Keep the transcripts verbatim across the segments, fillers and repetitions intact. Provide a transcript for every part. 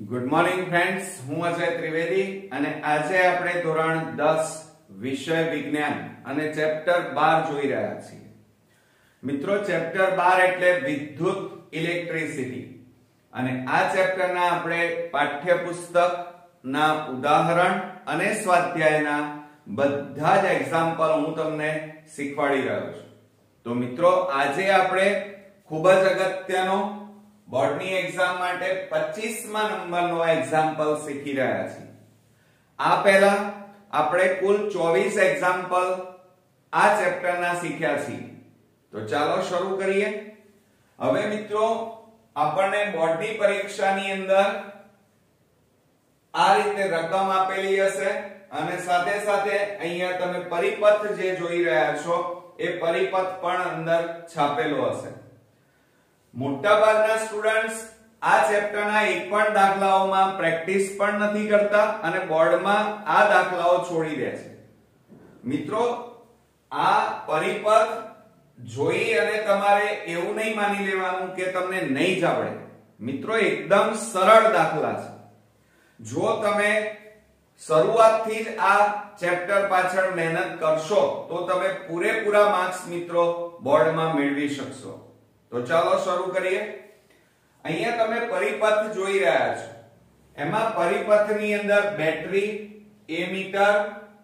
Good morning friends, હું અજય ત્રિવેદી અને આજે આપણે ધોરણ દસ વિષય વિજ્ઞાન અને ચેપ્ટર બાર જોઈ રહ્યા છીએ. મિત્રો, ચેપ્ટર બાર એટલે વિદ્યુત ઇલેક્ટ્રિસિટી અને આ ચેપ્ટરના આપણે પાઠ્યપુસ્તકના ઉદાહરણ અને સ્વાધ્યાયના બધા જ એક્ઝામ્પલ હું તમને શીખવાડી રહ્યો છું. તો મિત્રો, આજે આપણે ખૂબ જ અગત્યનો બોર્ડની એક્ઝામ માટે પચીસ મા નંબરનો એક્ઝામ્પલ શીખી રહ્યા છીએ. આ પહેલા આપણે કુલ ચોવીસ એક્ઝામ્પલ આ ચેપ્ટરના શીખ્યા છીએ. તો ચાલો શરૂ કરીએ. હવે મિત્રો, આપણને બોર્ડની પરીક્ષાની અંદર આ રીતે રકમ આપેલી હશે અને સાથે સાથે અહીંયા તમે પરિપથ જે જોઈ રહ્યા છો એ પરિપથ પણ અંદર છાપેલો હશે. મોટાભાગના સ્ટુડન્ટ્સ આ ચેપ્ટરના એક પણ દાખલાઓમાં પ્રેક્ટિસ પણ નથી કરતા અને બોર્ડમાં આ દાખલાઓ છોડી દે છે. મિત્રો, આ પરિપથ જોઈ અને તમારે એવું નહીં માની લેવાનું કે તમને નહીં જ આવડે. મિત્રો, એકદમ સરળ દાખલા છે. જો તમે શરૂઆતથી જ આ ચેપ્ટર પાછળ મહેનત કરશો તો તમે પૂરેપૂરા માર્ક્સ મિત્રો બોર્ડમાં મેળવી શકશો. તો ચાલો શરૂ કરીએ. અહીંયા તમે પરિપથ જોઈ રહ્યા છો. એમાં પરિપથની અંદર બેટરી, એમીટર,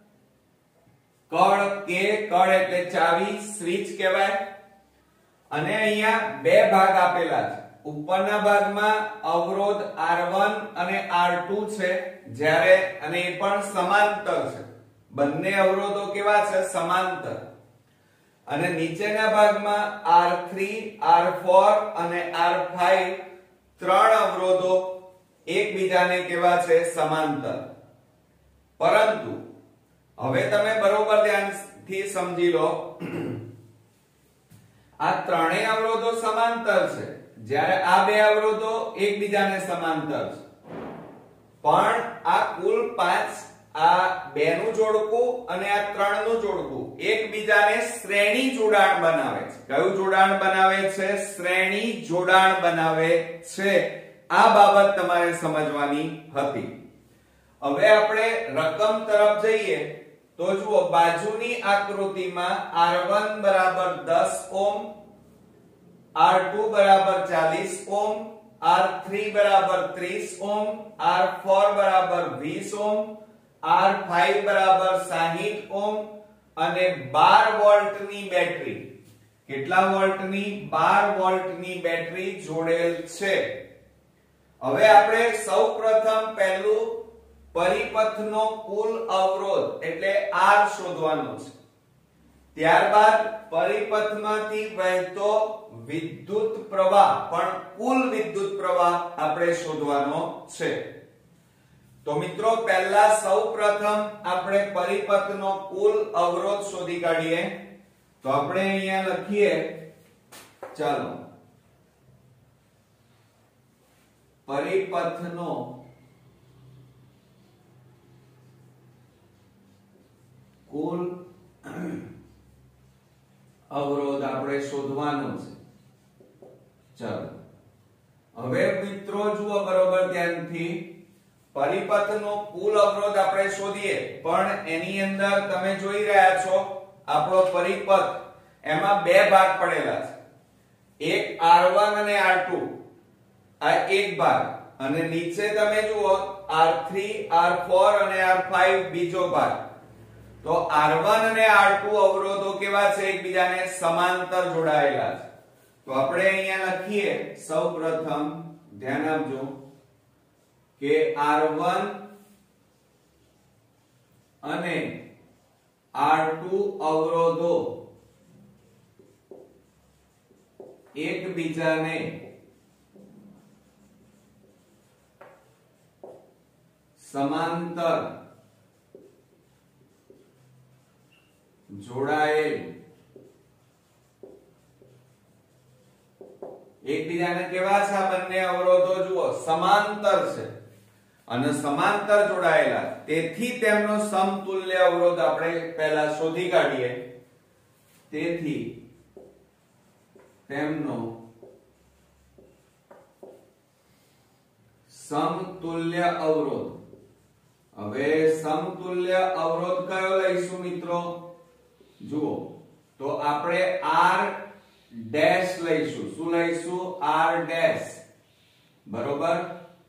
કળ કે કળ એટલે ચાવી, સ્વિચ કહેવાય અને અહીંયા બે ભાગ આપેલા છે. ઉપરના ભાગમાં અવરોધ આર વન અને આર ટુ છે, જ્યારે અને એ પણ સમાંતર છે. બંને અવરોધો કેવા છે? સમાંતર. અને નીચેના ભાગમાં આર થ્રી, આર ફોર અને આર ફાઈવ ત્રણ અવરોધો એકબીજાને કેવા છે? સમાંતર. પરંતુ હવે તમે બરોબર ધ્યાનથી સમજી લો, આ ત્રણેય અવરોધો સમાંતર છે, જ્યારે આ બે અવરોધો એકબીજાને સમાંતર છે. પણ આ કુલ પાંચ, આ બે નું જોડકું અને આ ત્રણ નું જોડકું એકબીજાને શ્રેણી જોડાણ બનાવે છે. કયું જોડાણ બનાવે છે? શ્રેણી જોડાણ બનાવે છે. આ બાબત તમારે સમજવાની હતી. હવે આપણે રકમ તરફ જઈએ તો જુઓ, બાજુની આકૃતિમાં આર વન બરાબર દસ ઓહ્મ, આર ટુ બરાબર ચાલીસ ઓહ્મ, આર થ્રી બરાબર ત્રીસ ઓહ્મ, આર ફોર બરાબર વીસ ઓહ્મ, આર ફાઈવ બરાબર સાહીઠ ઓહ્મ અને બાર વોલ્ટની બેટરી. કેટલા વોલ્ટની? બાર વોલ્ટની બેટરી જોડેલ છે. હવે આપણે સૌપ્રથમ પહેલું પરિપથનો કુલ અવરોધ એટલે આર શોધવાનો છે. ત્યારબાદ પરિપથમાંથી વહેતો વિદ્યુત પ્રવાહ, પણ કુલ વિદ્યુત પ્રવાહ આપણે શોધવાનો છે. તો મિત્રો, પહેલા સૌપ્રથમ આપણે પરિપથનો કુલ અવરોધ શોધી કાઢીએ. તો આપણે અહીંયા લખીએ, ચાલો, પરિપથનો કુલ અવરોધ આપણે શોધવાનો છે. ચાલો, હવે મિત્રો જુઓ બરોબર ધ્યાનથી, પરિપથનો કુલ અવરોધ આપણે શોધીએ, પણ એની અંદર તમે જોઈ રહ્યા છો આપણો પરિપથ, એમાં બે ભાગ પડેલા છે. એક આર વન અને આર ટુ, આ એક ભાગ, અને નીચે તમે જુઓ આર થ્રી, આર ફોર અને આર ફાઈવ બીજો ભાગ. તો આર વન અને આર ટુ અવરોધો કેવા છે? એકબીજાને સમાંતર જોડાયેલા છે. તો આપણે અહીંયા લખીએ, સૌપ્રથમ ધ્યાન આપજો કે આર વન અને આર ટુ અવરોધો એકબીજાને સમાંતર જોડાયેલ, એકબીજાને કેવા છે? આ બંને અવરોધો જુઓ સમાંતર છે અને સમાંતર જોડાયેલા, તેથી તેમનો સમતુલ્ય અવરોધ આપણે પહેલા શોધી કાઢીએ. તેથી તેમનો સમતુલ્ય અવરોધ. હવે સમતુલ્ય અવરોધ કયો લઈશું મિત્રો? જુઓ તો આપણે R ડેશ લઈશું. શું લઈશું? R dash. બરોબર,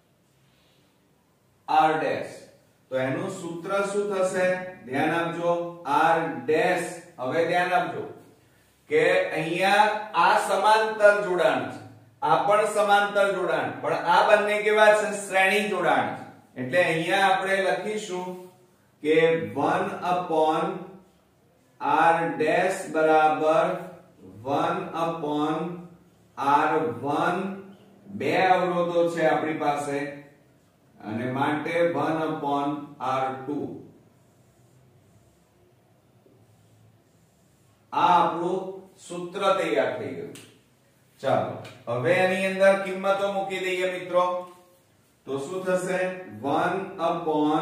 R ડેશ. તો એનું સૂત્ર શું થશે? ધ્યાન આપજો. R dash. હવે ધ્યાન આપજો કે અહીંયા આ સમાંતર જોડાણ છે, આ પણ સમાંતર જોડાણ, પણ આ બંને કેવા છે? શ્રેણી જોડાણ છે. એટલે અહીંયા આપણે લખીશું કે one upon R ડેશ બરાબર one upon R one. બે અવરોધો છે આપણી પાસે અને માટે one upon R two. આ આપણું સૂત્ર તૈયાર થઈ ગયું. ચાલો હવે એની અંદર કિંમતો મૂકી દઈએ મિત્રો. તો શું થશે? one upon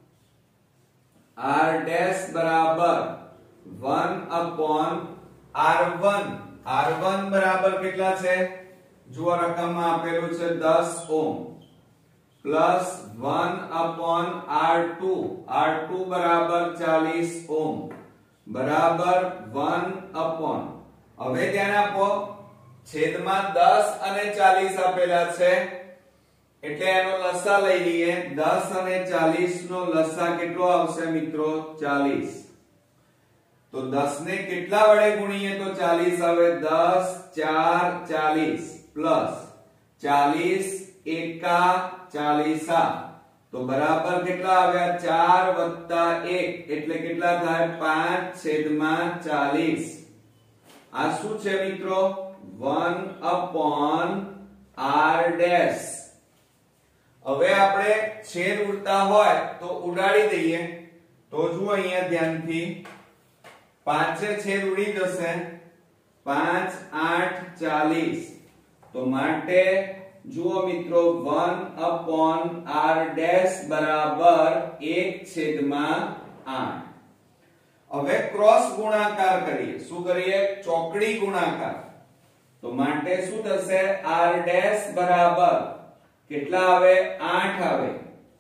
R ડેશ બરાબર one upon R one. R one બરાબર કેટલા છે? જુઓ રકમમાં આપેલું છે દસ ohm plus one upon R two. R two બરાબર ચાલીસ ઓહમ બરાબર one upon. હવે ધ્યાન આપો, છેદમાં દસ અને ચાલીસ આપેલા છે એટલે એનો લસા લઈ લઈએ. દસ અને ચાલીસ નો લસા કેટલો આવશે મિત્રો? ચાલીસ. તો દસ ને કેટલા વડે ગુણીએ તો ચાલીસ આવે? દસ ચાર ચાલીસ પ્લસ ચાલીસ એકા ચાલીસા. તો બરાબર કેટલા આવ્યા? ચાર વત્તા એક એટલે કેટલા થાય? પાંચ છેદમાં ચાલીસ. આ શું છે મિત્રો? one upon R dash. હવે આપણે છેદ ઉડતા હોય તો ઉડાડી દઈએ. તો જુઓ અહીંયા ધ્યાનથી, પાંચે છેદ ઉડી જશે. પાંચ આઠ ચાલીસ. તો માટે જુઓ મિત્રો one upon R ડેશ બરાબર એક છેદમાં આઠ. હવે ક્રોસ ગુણાકાર કરીએ. શું કરીએ? ચોકડી ગુણાકાર. તો માટે શું થશે? R ડેશ બરાબર કેટલા આવે? આઠ આવે.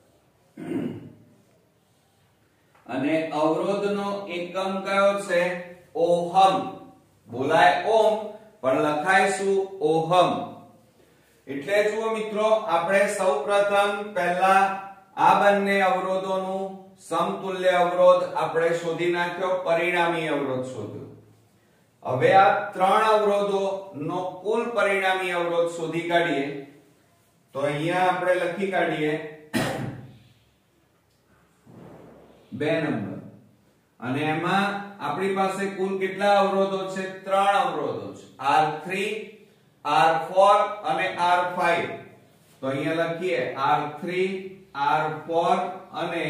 અને અવરોધનો એકમ કયો છે? ઓહમ. બોલાય ઓમ પણ લખાય શું? ઓહમ. એટલે જુઓ મિત્રો, આપણે સૌપ્રથમ પહેલા આ બંને અવરોધોનું સમતુલ્ય અવરોધ આપણે શોધી નાખ્યો, પરિણામી અવરોધ શોધ્યો. હવે આ ત્રણ અવરોધો નો કુલ પરિણામી અવરોધ શોધી કાઢીએ. તો અહીંયા આપણે લખી કાઢીએ બે નંબર. અને એમાં આપણી પાસે કુલ કેટલા અવરોધો છે? ત્રણ અવરોધો છે. R three, R four અને R five. તો અહીંયા લખીએ R three, R four અને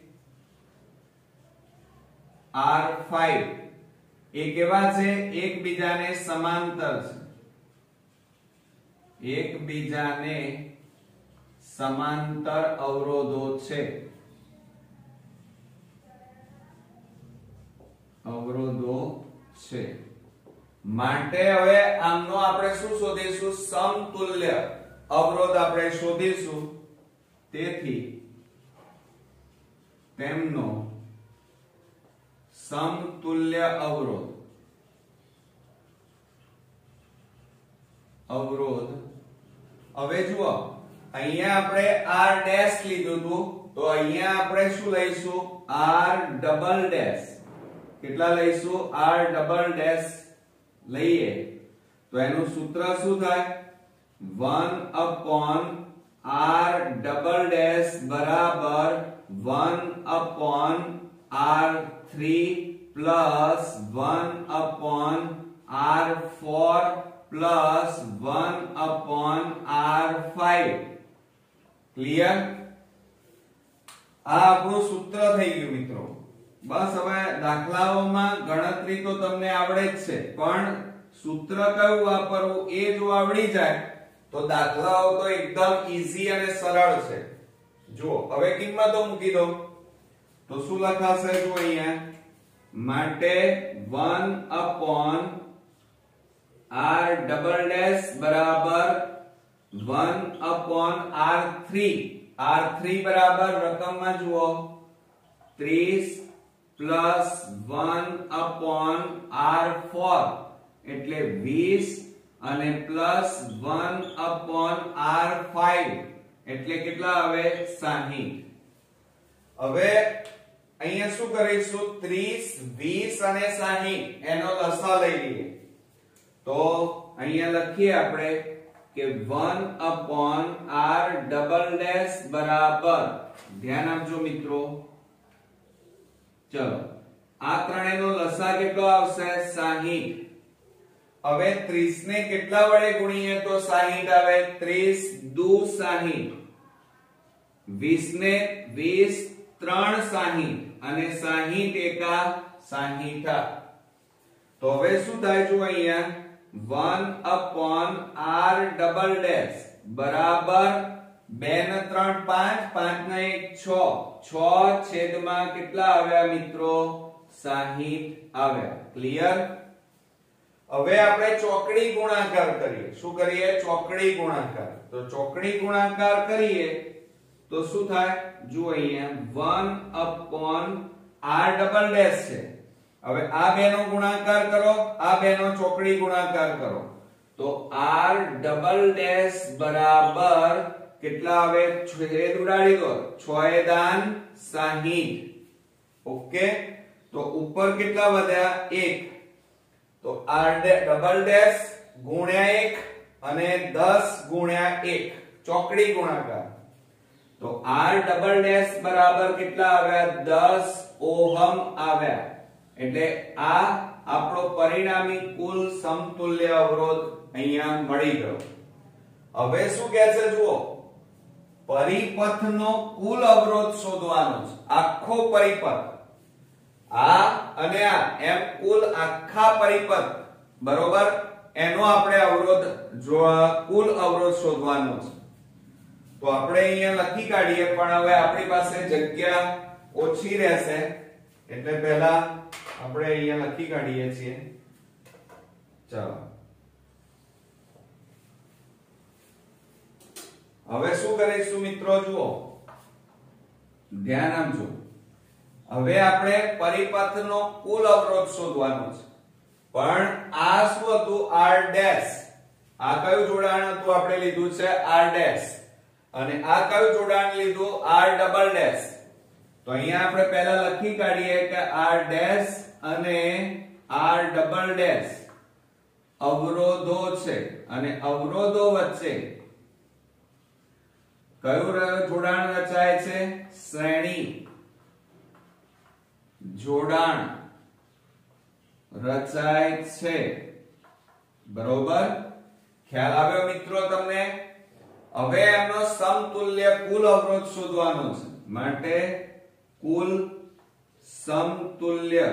R five. એ કેવા છે? એકબીજાને સમાંતર છે. એકબીજાને સમાંતર અવરોધો છે. અવરોધો છે માટે હવે આમનો આપણે શું શોધીશું? સમતુલ્ય અવરોધ આપણે શોધીશું. તેથી તેમનો સમતુલ્ય અવરોધ અવરોધ હવે જુઓ, અહીંયા આપણે R ડેશ લીધું હતું, તો અહીંયા આપણે શું લઈશું? R double dash. કેટલા લઈશું? R ડબલ ડેશ લઈએ તો એનું સૂત્ર શું થાય? one upon R double dash બરાબર one upon R three plus one upon R four plus one upon R five. Clear? આ આપણું સૂત્ર થઈ ગયું મિત્રો. બસ હવે દાખલાઓમાં ગણતરી તો તમને આવડે જ છે, પણ સૂત્ર કયું વાપરવું એ જો આવડી જાય તો દાખલાઓ તો એકદમ ઈઝી અને સરળ છે. જુઓ હવે કિંમતો મૂકી દો તો શું લખાશે? જો અહીંયા માટે one upon R double dash બરાબર one upon R three R three बराबर रकमમાં જુઓ ત્રીસ plus one upon R four એટલે વીસ અને plus one upon R five એટલે કેટલા આવે સાહીઠ। હવે અહીંયા શું કરીશું ત્રીસ વીસ અને સાહીઠ એનો લસા લઈ લઈએ તો અહીંયા લખીએ આપણે કે one upon r double dash बराबर ध्यान આપજો મિત્રો ચલો આ ત્રણેયનો લસા કેટલો આવશે સાહીઠ। હવે ત્રીસ ને કેટલા વડે ગુણીએ તો સાહીઠ આવે ત્રીસ દુ સાહીઠ વીસ ને વીસ ત્રણ સાહીઠ અને સાહીઠ એકા સાહીઠ। તો હવે શું થાય જો અહીંયા one upon r double dash बराबर બે ને ત્રણ પાંચ પાંચ ને એક છ છ છેદમાં કેટલા આવ્યા મિત્રો સાહીઠ આવ્યા। ક્લિયર। હવે આપણે ચોકડી ગુણાકાર કરીએ શું કરીએ ચોકડી ગુણાકાર તો ચોકડી ગુણાકાર કરીએ તો શું થાય જો અહીંયા one upon r double dash છે હવે આ બેનો ગુણાકાર કરો આ બેનો ચોકડી ગુણાકાર કરો તો r डबल डैश बराबर કેટલા આવે છેદ ઉડાડી દો છ એ દાન સાહીઠ। ઓકે તો ઉપર કેટલા વધ્યા એક તો r डबल डैश ગુણ્યા એક અને દસ ગુણ્યા એક ચોકડી ગુણાકાર તો r डबल डैश बराबर કેટલા આવ્યા દસ ઓહમ આવ્યા એટલે આ આપણો પરિણામી કુલ સમતુલ્ય અવરોધ અહીંયા મળી ગયો। હવે શું કહે છે જુઓ પરિપથનો કુલ અવરોધ શોધવાનો છે આખો પરિપથ આ અને આ એમ કુલ આખા પરિપથ બરોબર એનો આપણે અવરોધ જો કુલ અવરોધ શોધવાનો છે તો આપણે અહીંયા લખી કાઢીએ પણ હવે આપણી પાસે જગ્યા ઓછી રહેશે એટલે પહેલા આપણે અહીંયા લખી કાઢીએ છીએ ચાલો હવે શું કરીશું મિત્રો જુઓ ધ્યાન આપજો હવે આપણે પરિપથનો કુલ અવરોધ શોધવાનો છે પણ આ શું હતું r ડેશ આ કયું જોડાણ હતું આપણે લીધું છે r ડેશ અને આ કયું જોડાણ લીધું r ડબલ ડેશ તો અહીંયા આપણે પહેલા લખી કાઢીએ કે r ડેશ અને r ડબલ ડેશ અવરોધો છે અને અવરોધો વચ્ચે કયું જોડાણ રચાય છે શ્રેણી જોડાણ રચાય છે બરોબર ખ્યાલ આવ્યો મિત્રો તમને। હવે એમનો સમતુલ્ય કુલ અવરોધ શોધવાનો છે માટે કુલ સમતુલ્ય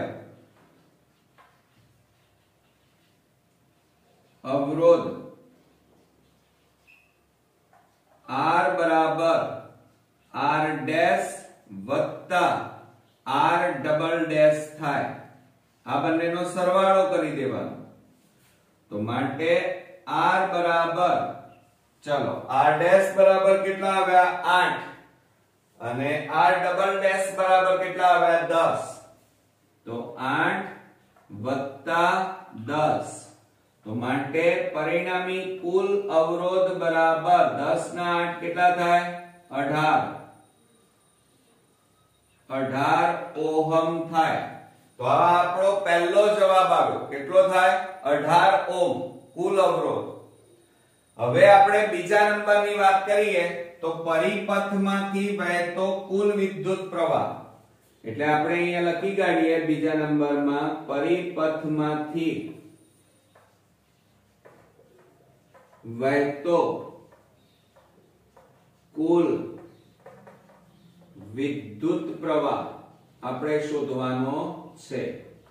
અવરોધ r बराबर r डैश वत्ता r डबल डैश थाय आ બંનેનો સરવાળો કરી દેવાનો તો માટે r बराबर चलो r डैश बराबर કેટલા આવ્યા आठ અને r डबल डैश बराबर કેટલા આવ્યા दस તો आठ वत्ता दस तो માટે પરિણામી કુલ અવરોધ બરાબર દસ ના આઠ કેટલા થાય અઢાર અઢાર ઓહમ થાય તો આ આપણો પહેલો જવાબ આવ્યો કેટલો થાય અઢાર ઓહમ કુલ અવરોધ। હવે આપણે બીજા નંબરની વાત કરીએ તો પરિપથમાંથી વહેતો કુલ વિદ્યુત પ્રવાહ એટલે આપણે અહીંયા લખી કાઢીએ બીજા નંબરમાં પરિપથમાંથી વહેતો કુલ વિદ્યુત પ્રવાહ આપણે શોધવાનો છે।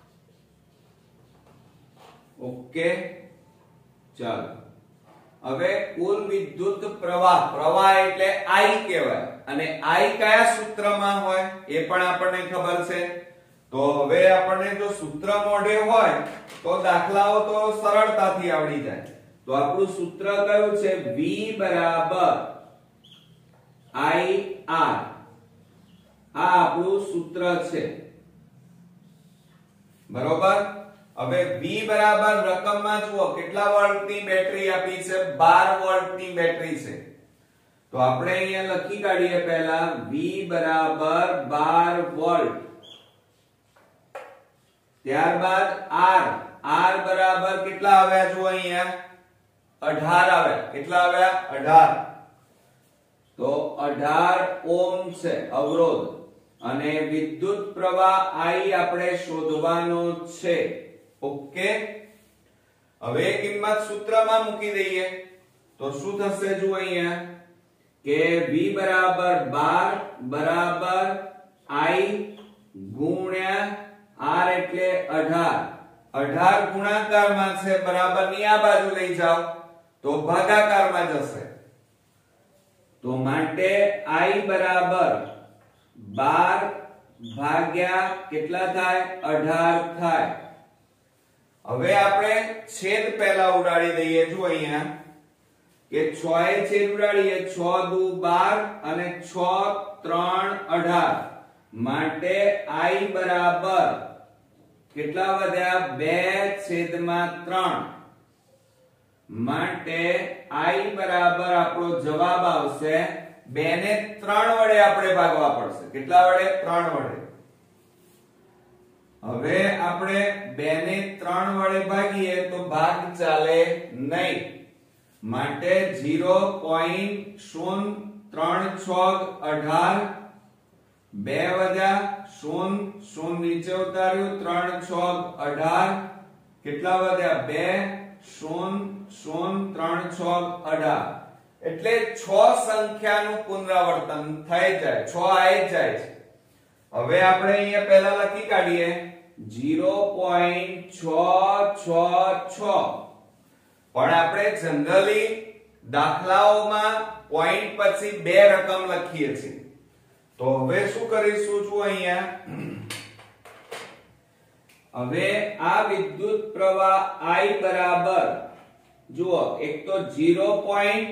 ઓકે ચાલો હવે કુલ વિદ્યુત પ્રવાહ પ્રવાહ એટલે I કહેવાય અને I કયા સૂત્રમાં હોય એ પણ આપણને ખબર છે તો હવે આપણને જો સૂત્ર મોઢે હોય તો દાખલાઓ તો સરળતાથી આવડી જાય તો આપણું સૂત્ર કયું છે? V બરાબર I R. આ આપણું સૂત્ર છે, બરોબર. હવે V બરાબર રકમમાં જુઓ કેટલા વોલ્ટની બેટરી આપી છે? બાર વોલ્ટની બેટરી છે. તો આપણે અહીંયા લખી કાઢીએ પહેલા V બરાબર બાર વોલ્ટ. ત્યારબાદ R. R બરાબર કેટલા આવ્યા જુઓ અહીંયા? અઢાર આવ્યા. કેટલા આવ્યા? અઢાર. તો અઢાર ઓહ્મ છે અવરોધ, અને વિદ્યુત પ્રવાહ I આપણે શોધવાનો છે. ઓકે, હવે કિંમત સૂત્રમાં મૂકી દઈએ તો શું થશે? જુઓ અહીંયા કે V બરાબર બાર બરાબર I ગુણ્યા R એટલે અઢાર. અઢાર ગુણાકારમાં છે, બરાબરની આ બાજુ લઈ જાઓ તો ભાગાકારમાં જશે. તો માટે I બરાબર બાર ભાગ્યા કેટલા થાય? અઢાર થાય. હવે આપણે છેદ પહેલા ઉડાડી દઈએ. જો અહીંયા કે છ એ છેદ ઉડાડીએ, છ દુ બાર અને છ ત્રણ અઢાર. માટે I બરાબર કેટલા વધ્યા? બે છેદમાં ત્રણ. માટે I બરાબર આપણો જવાબ આવશે બે ને ત્રણ વડે આપણે ભાગવા પડશે. કેટલા વડે? ત્રણ વડે. હવે આપણે બે ને ત્રણ વડે ભાગીએ તો ભાગ ચાલે નહીં. માટે ઝીરો પોઈન્ટ શૂન્ય ત્રણ છોગ અઢાર. બે વધ્યા શૂન્ય શૂન્ય નીચે ઉતાર્યું, ત્રણ છોગ અઢાર. કેટલા વધ્યા? બે શૂન્ય શૂન્ય ત્રણ છોગ અઢાર. એટલે છ સંખ્યાનું પુનરાવર્તન થઈ જાય, છ આવી જાય છે. હવે આપણે અહીંયા પહેલા લખી કાઢીએ ઝીરો પોઈન્ટ છ છ છ. પણ આપણે જનરલી દાખલાઓમાં પોઈન્ટ પછી બે રકમ લખીએ છીએ. તો હવે શું કરીશું? જુઓ અહીંયા, હવે આ વિદ્યુત પ્રવાહ I બરાબર જુઓ એક તો ઝીરો પોઈન્ટ,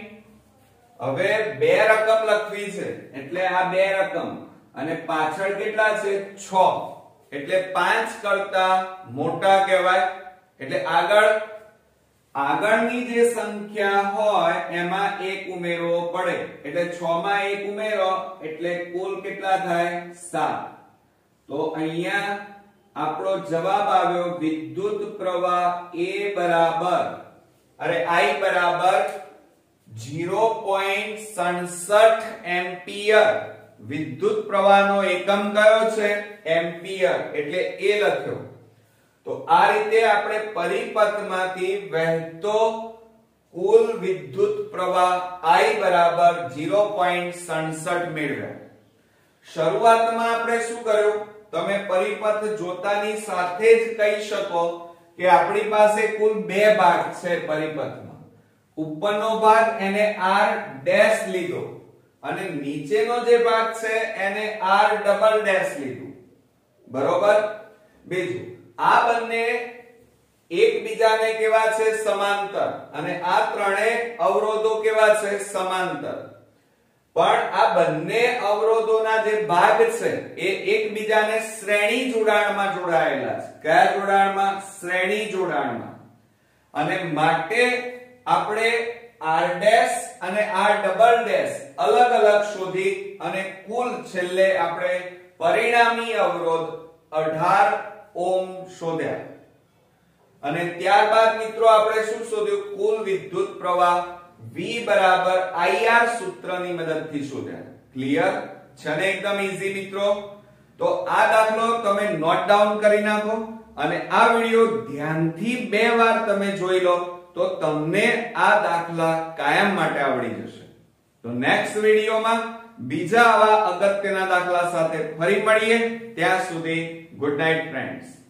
હવે બે રકમ લખવી છે એટલે આ બે રકમ, અને પાછળ કેટલા છે? છ. એટલે પાંચ કરતા મોટા કહેવાય. એટલે આગળ આગળની જે સંખ્યા હોય એમાં એક ઉમેરવો પડે. એટલે છ માં એક ઉમેરો એટલે કુલ કેટલા થાય? સાત. તો અહીંયા આપણો જવાબ આવ્યો વિદ્યુત પ્રવાહ A બરાબર અરે I બરાબર ઝીરો પોઈન્ટ સડસઠ એમ્પિયર. વિદ્યુત પ્રવાહનો એકમ કયો છે? એમ્પિયર. એટલે એ લખ્યો. તો આ રીતે આપણે પરિપથમાંથી વહેતો કુલ વિદ્યુત પ્રવાહ I બરાબર ઝીરો પોઈન્ટ સડસઠ મેળવ્યા. શરૂઆતમાં આપણે શું કર્યું? તમે પરિપથ જોતાની સાથે જ કહી શકો કે આપણી પાસે કુલ બે ભાગ છે પરિપથમાં. ઉપરનો ભાગ એને R ડેશ લીધો અને નીચેનો જે ભાગ છે એને R ડબલ ડેશ લીધું. બરોબર. બીજું, આ બંને એકબીજાને કેવા છે? સમાંતર. અને આ ત્રણેય અવરોધો કેવા છે? સમાંતર. પણ આ બંને અવરોધોના જે ભાગ છે એ એકબીજાને શ્રેણી જોડાણમાં જોડાયેલા છે. કયા જોડાણમાં? શ્રેણી જોડાણમાં. અને માટે આપણે R ડેશ અને R ડબલ ડેશ અલગ અલગ શોધી અને કુલ છેલ્લે આપણે પરિણામી અવરોધ અઢાર ઓહ્મ શોધ્યા. અને ત્યારબાદ મિત્રો આપણે શું શોધ્યું? કુલ વિદ્યુત પ્રવાહ V બરાબર I R સૂત્રની મદદથી શોધ્યા. ક્લિયર છે ને? એકદમ ઈઝી મિત્રો. તો આ દાખલો તમે નોટ ડાઉન કરી નાખો અને આ વિડિયો ધ્યાનથી બે વાર તમે જોઈ લો તો તમને આ દાખલા કાયમ માટે આવડી જશે. તો નેક્સ્ટ વિડિયોમાં બીજા આવા અગત્યના દાખલા સાથે ફરી મળીએ. ત્યાં સુધી ગુડ નાઇટ ફ્રેન્ડ્સ.